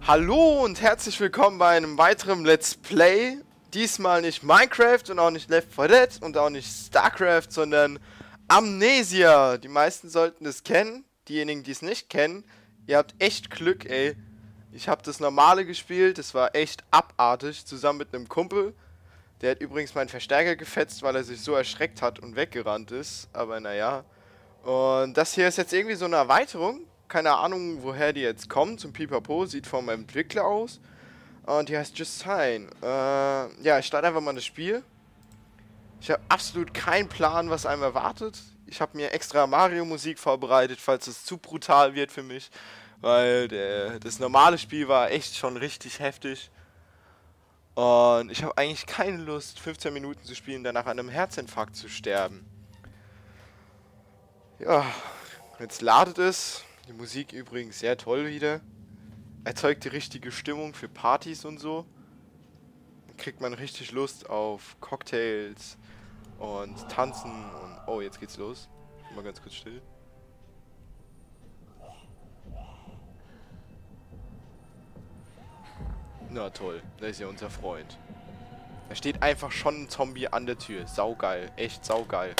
Hallo und herzlich willkommen bei einem weiteren Let's Play. Diesmal nicht Minecraft und auch nicht Left 4 Dead und auch nicht StarCraft, sondern Amnesia. Die meisten sollten es kennen. Diejenigen, die es nicht kennen, ihr habt echt Glück, ey. Ich habe das normale gespielt, das war echt abartig, zusammen mit einem Kumpel. Der hat übrigens meinen Verstärker gefetzt, weil er sich so erschreckt hat und weggerannt ist. Aber naja. Und das hier ist jetzt irgendwie so eine Erweiterung. Keine Ahnung, woher die jetzt kommt. Zum Pipapo. Sieht vom Entwickler aus. Und die heißt Just Sign. Ja, ich starte einfach mal das Spiel. Ich habe absolut keinen Plan, was einem erwartet. Ich habe mir extra Mario-Musik vorbereitet, falls es zu brutal wird für mich. Weil das normale Spiel war echt schon richtig heftig. Und ich habe eigentlich keine Lust, 15 Minuten zu spielen, danach an einem Herzinfarkt zu sterben. Ja, jetzt ladet es. Die Musik übrigens sehr toll wieder. Erzeugt die richtige Stimmung für Partys und so. Dann kriegt man richtig Lust auf Cocktails und Tanzen und... Oh, jetzt geht's los. Mal ganz kurz still. Na toll, da ist ja unser Freund. Da steht einfach schon ein Zombie an der Tür. Saugeil, echt saugeil.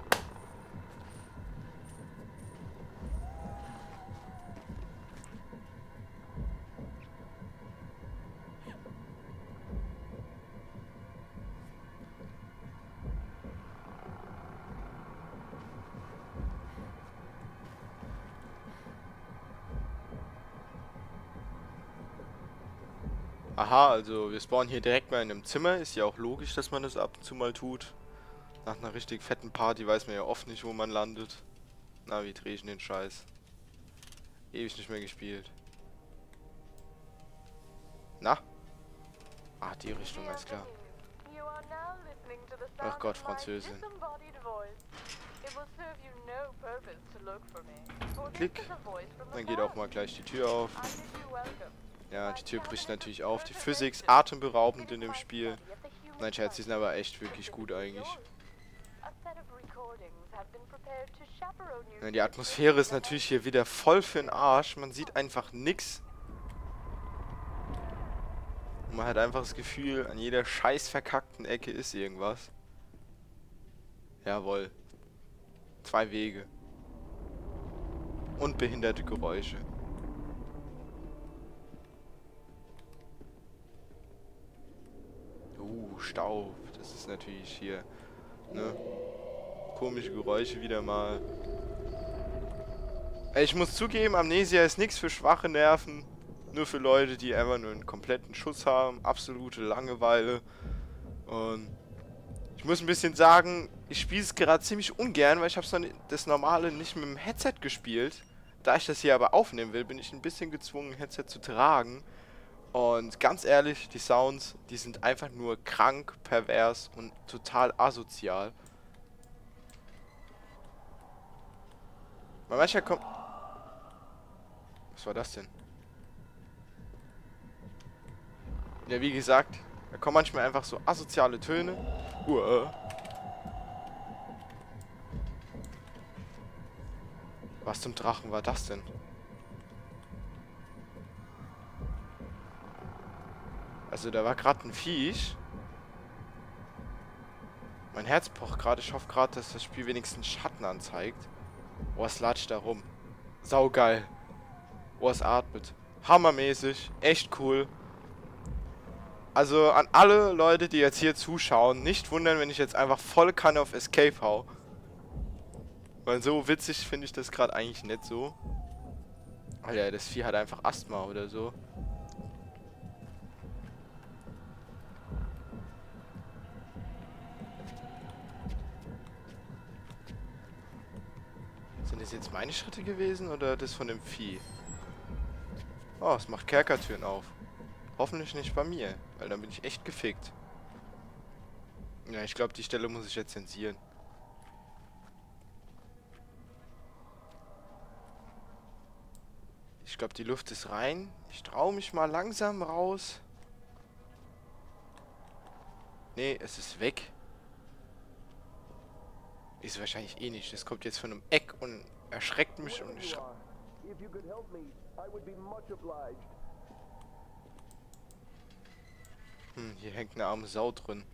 Aha, also wir spawnen hier direkt mal in einem Zimmer. Ist ja auch logisch, dass man das ab und zu mal tut. Nach einer richtig fetten Party weiß man ja oft nicht, wo man landet. Na, wie drehe ich denn den Scheiß? Ewig nicht mehr gespielt. Na? Ah, die Richtung, alles klar. Ach Gott, Französin. Klick. Dann geht auch mal gleich die Tür auf. Ja, die Tür bricht natürlich auf. Die Physik ist atemberaubend in dem Spiel. Nein, Scherz, die sind aber echt wirklich gut eigentlich. Ja, die Atmosphäre ist natürlich hier wieder voll für den Arsch. Man sieht einfach nix. Und man hat einfach das Gefühl, an jeder scheiß verkackten Ecke ist irgendwas. Jawohl. 2 Wege. Und behinderte Geräusche. Staub. Das ist natürlich hier, ne? Komische Geräusche wieder mal. Ich muss zugeben, Amnesia ist nichts für schwache Nerven. Nur für Leute, die einfach nur einen kompletten Schuss haben. Absolute Langeweile. Und ich muss ein bisschen sagen, ich spiele es gerade ziemlich ungern, weil ich habe das Normale nicht mit dem Headset gespielt. Da ich das hier aber aufnehmen will, bin ich ein bisschen gezwungen, ein Headset zu tragen. Und ganz ehrlich, die Sounds, die sind einfach nur krank, pervers und total asozial. Manchmal kommt... Was war das denn? Ja, wie gesagt, da kommen manchmal einfach so asoziale Töne. Was zum Drachen war das denn? Also da war gerade ein Viech. Mein Herz pocht gerade. Ich hoffe gerade, dass das Spiel wenigstens Schatten anzeigt. Oh, es latscht da rum. Saugeil. Oh, es atmet. Hammermäßig. Echt cool. Also an alle Leute, die jetzt hier zuschauen, nicht wundern, wenn ich jetzt einfach volle Kanne auf Escape hau. Weil so witzig finde ich das gerade eigentlich nicht so. Alter, das Vieh hat einfach Asthma oder so. Sind das jetzt meine Schritte gewesen oder das von dem Vieh? Oh, es macht Kerkertüren auf. Hoffentlich nicht bei mir, weil dann bin ich echt gefickt. Ja, ich glaube, die Stelle muss ich jetzt zensieren. Ich glaube, die Luft ist rein. Ich traue mich mal langsam raus. Nee, es ist weg. Ist wahrscheinlich eh nicht. Das kommt jetzt von einem Eck und erschreckt mich und ich... Hier hängt eine arme Sau drin.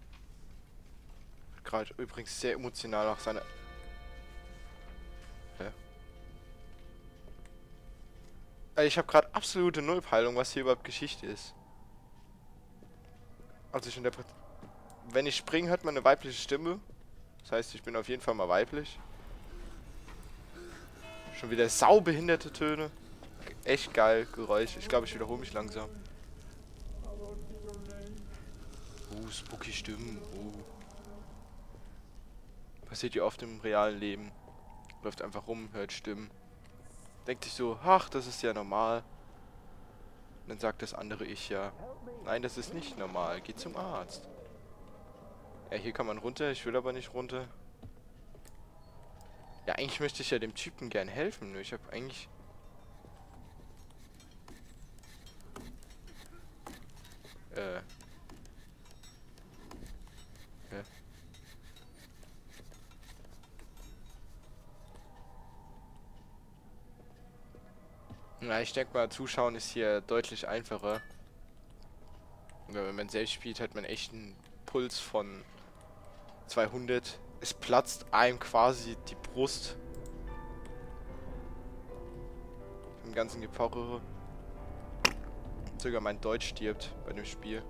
Gerade übrigens sehr emotional nach seiner... Hä? Ich habe gerade absolute Nullpeilung, was hier überhaupt Geschichte ist. Also ich interpretiere... Wenn ich springe, hört man eine weibliche Stimme. Das heißt, ich bin auf jeden Fall mal weiblich. Schon wieder saubehinderte Töne. Echt geil, Geräusch. Ich glaube, ich wiederhole mich langsam. Spooky Stimmen. Passiert ja oft im realen Leben. Läuft einfach rum, hört Stimmen. Denkt sich so, ach, das ist ja normal. Und dann sagt das andere Ich ja, nein, das ist nicht normal. Geh zum Arzt. Ja, hier kann man runter. Ich will aber nicht runter. Ja, eigentlich möchte ich ja dem Typen gern helfen. Nur ich habe eigentlich... Ja. Na, ich denke mal, Zuschauen ist hier deutlich einfacher. Wenn man selbst spielt, hat man echt einen Puls von 200. Es platzt einem quasi die Brust. Im ganzen Gepoche. Sogar mein Deutsch stirbt bei dem Spiel.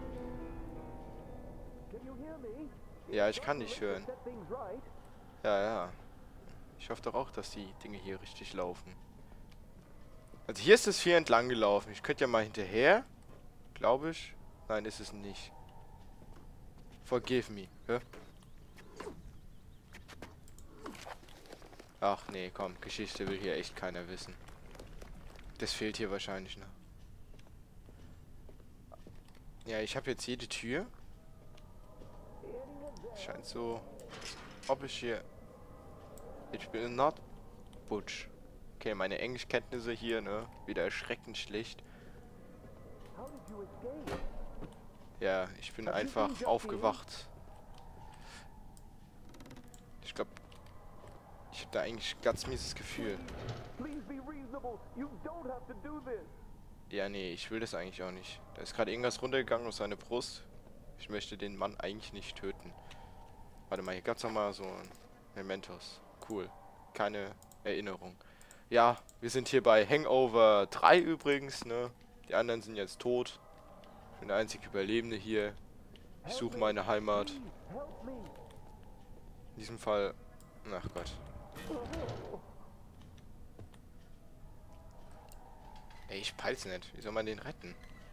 Ja, ich kann dich hören. Ja, ja. Ich hoffe doch auch, dass die Dinge hier richtig laufen. Also hier ist das Vieh entlang gelaufen. Ich könnte ja mal hinterher. Glaube ich. Nein, ist es nicht. Forgive me. Ja? Ach nee, komm. Geschichte will hier echt keiner wissen. Das fehlt hier wahrscheinlich noch. Ja, ich habe jetzt jede Tür. Scheint so, als ob ich hier... Ich bin not Butch. Okay, meine Englischkenntnisse hier, ne? Wieder erschreckend schlecht. Ja, ich bin einfach aufgewacht. Ich glaube, ich habe da eigentlich ein ganz mieses Gefühl. Ja, nee, ich will das eigentlich auch nicht. Da ist gerade irgendwas runtergegangen aus seiner Brust. Ich möchte den Mann eigentlich nicht töten. Warte mal, hier gab es nochmal so ein Mementos. Cool. Keine Erinnerung. Ja, wir sind hier bei Hangover 3 übrigens, ne? Die anderen sind jetzt tot. Ich bin der einzige Überlebende hier. Ich suche meine Heimat. In diesem Fall... Ach Gott. Ey, ich peil's nicht. Wie soll man den retten?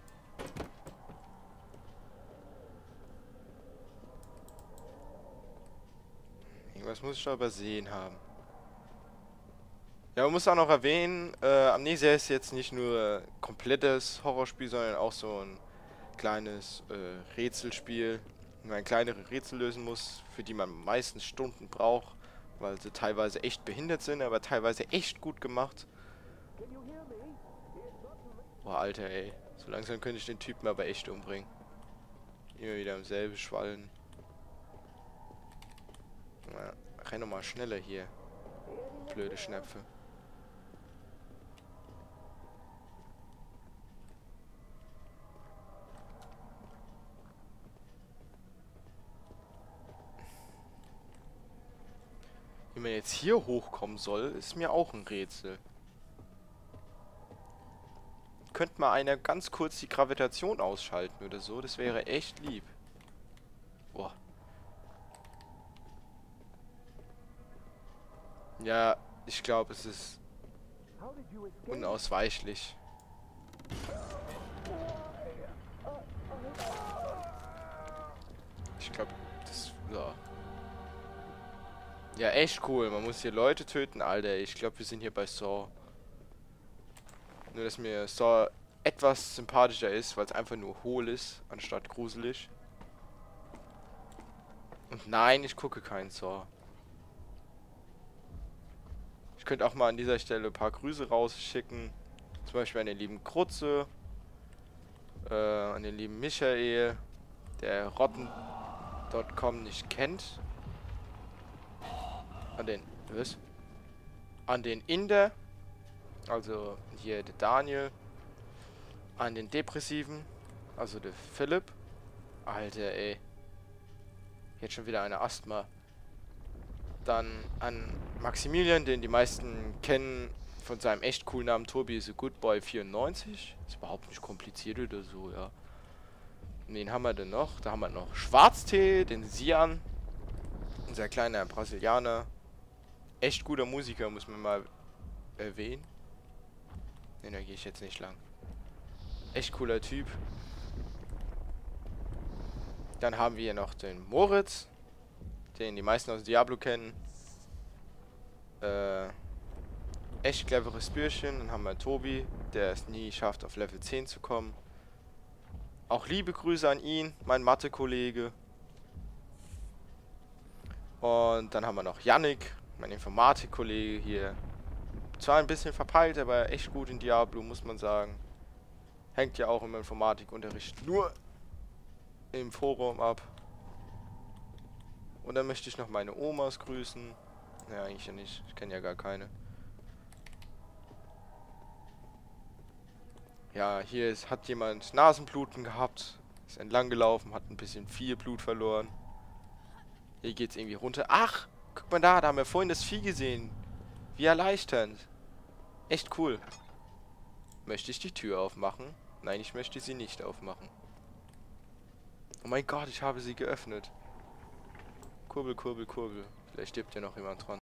Irgendwas muss ich da übersehen haben. Ja, man muss auch noch erwähnen, Amnesia ist jetzt nicht nur komplettes Horrorspiel, sondern auch so ein kleines Rätselspiel, wo man kleinere Rätsel lösen muss, für die man meistens Stunden braucht, weil sie teilweise echt behindert sind, aber teilweise echt gut gemacht. Boah, Alter, ey. So langsam könnte ich den Typen aber echt umbringen. Immer wieder im selben Schwallen. Na, renn doch mal schneller hier. Blöde Schnäpfe. Wie man jetzt hier hochkommen soll, ist mir auch ein Rätsel. Könnte mal einer ganz kurz die Gravitation ausschalten oder so, das wäre echt lieb. Boah. Ja, ich glaube, es ist unausweichlich. Ich glaube, das... Ja. Ja, echt cool. Man muss hier Leute töten. Alter, ich glaube, wir sind hier bei Saw. Nur, dass mir Saw etwas sympathischer ist, weil es einfach nur hohl ist, anstatt gruselig. Und nein, ich gucke keinen Saw. Ich könnte auch mal an dieser Stelle ein paar Grüße rausschicken. Zum Beispiel an den lieben Krutze. An den lieben Michael, der Rotten.com nicht kennt. An den... Was? An den Inder. Also hier der Daniel. An den Depressiven. Also der Philipp. Alter, ey. Jetzt schon wieder eine Asthma. Dann an Maximilian, den die meisten kennen von seinem echt coolen Namen Tobi is a Good Boy 94. Ist überhaupt nicht kompliziert oder so, ja. Und wen haben wir denn noch? Da haben wir noch Schwarztee, den Sian. Unser kleiner Brasilianer. Echt guter Musiker, muss man mal erwähnen. Ne, da gehe ich jetzt nicht lang. Echt cooler Typ. Dann haben wir hier noch den Moritz, den die meisten aus Diablo kennen. Echt cleveres Bürschchen. Dann haben wir Tobi, der es nie schafft, auf Level 10 zu kommen. Auch liebe Grüße an ihn, mein Mathe-Kollege. Und dann haben wir noch Yannick, mein Informatik-Kollege hier. Zwar ein bisschen verpeilt, aber echt gut in Diablo, muss man sagen. Hängt ja auch im Informatikunterricht nur im Forum ab. Und dann möchte ich noch meine Omas grüßen. Ja, eigentlich ja nicht. Ich kenne ja gar keine. Ja, hier hat jemand Nasenbluten gehabt. Ist entlang gelaufen, hat ein bisschen viel Blut verloren. Hier geht's irgendwie runter. Ach, guck mal da haben wir vorhin das Vieh gesehen. Wie erleichternd. Echt cool. Möchte ich die Tür aufmachen? Nein, ich möchte sie nicht aufmachen. Oh mein Gott, ich habe sie geöffnet. Kurbel, Kurbel, Kurbel. Vielleicht stirbt ja noch jemand dran.